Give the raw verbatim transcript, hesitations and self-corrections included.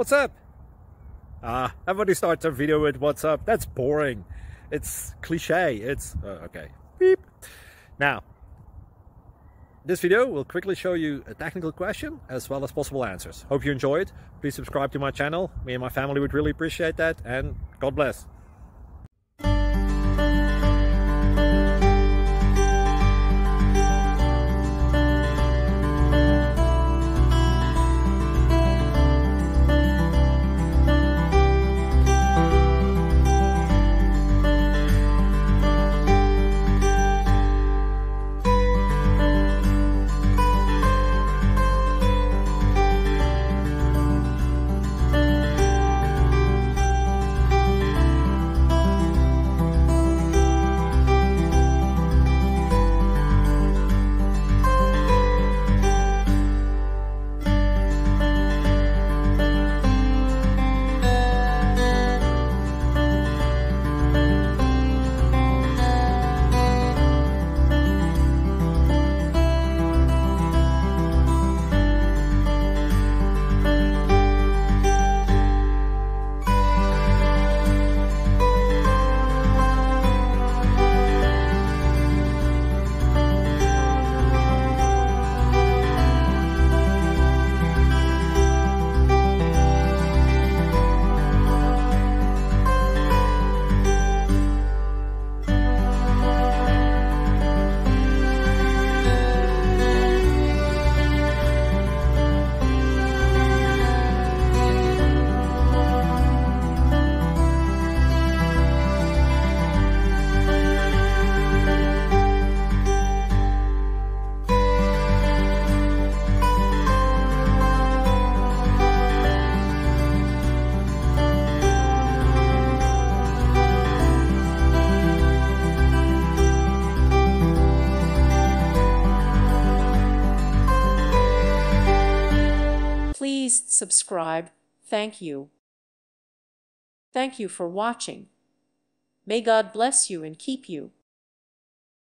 What's up? Ah, everybody starts their video with what's up. That's boring. It's cliche. It's uh, okay. Beep. Now, this video will quickly show you a technical question as well as possible answers. Hope you enjoy it. Please subscribe to my channel. Me and my family would really appreciate that, and God bless. Please subscribe. Thank you. Thank you for watching. May God bless you and keep you.